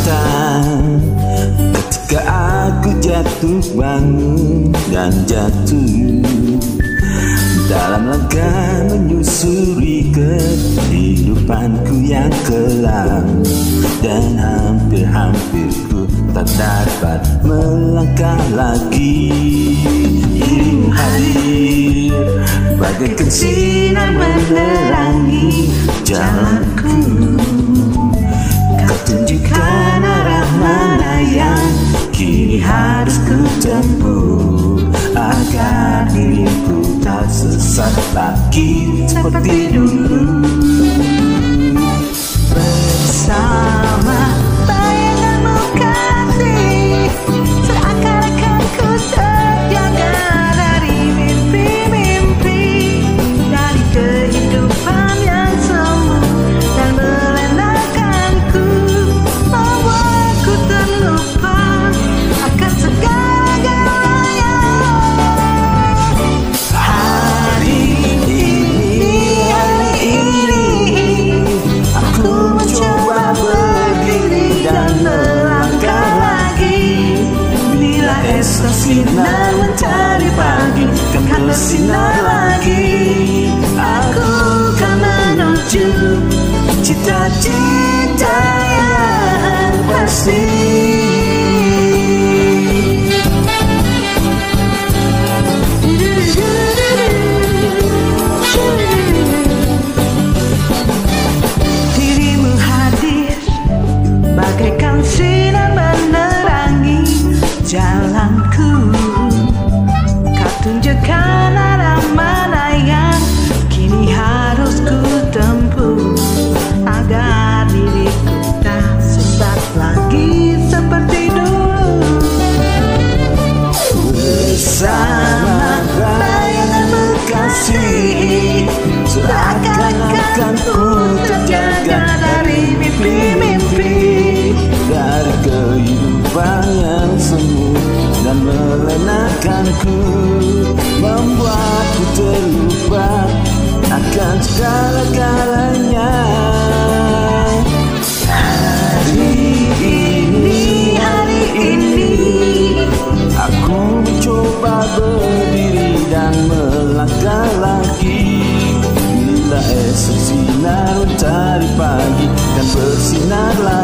rasakan ketika aku jatuh bangun dan jatuh dalam langkah menyusuri kehidupanku yang kelam, dan hampir-hampir ku tak dapat melangkah lagi. Dirimu hadir bagaikan sinar menerangi jalanku. Kau tunjukkan arah mana yang kini harus ku tempuh, agar diriku tak sesat lagi seperti dulu. Bersama bayanganmu kasih, seakan-akan ku terjaga dari mimpi-mimpi, dari kehidupan yang semu dan melenakanku, membuatku terlupa akan segala-galanya. Hari ini aku mencoba berdiri dan melangkah lagi. Bila esok sinar mencari pagi kan bersinar lagi, aku kan menuju cita-cita yang pasti. Dirimu hadir bagaikan sinar menerangi jalanku. Kau tunjukkan arah mana yang kini harus ku tempuh, agar diriku tak sesat lagi seperti dulu. Bersama bayanganmu kasih, seakan-akan ku terjaga dari mimpi-mimpi, dari kehidupan yang semu dan melenakanku, membuatku terlupa akan segala-galanya. Hari ini aku mencoba berdiri dan melangkah lagi. Bila esok sinar mencari pagi dan bersinar lagi,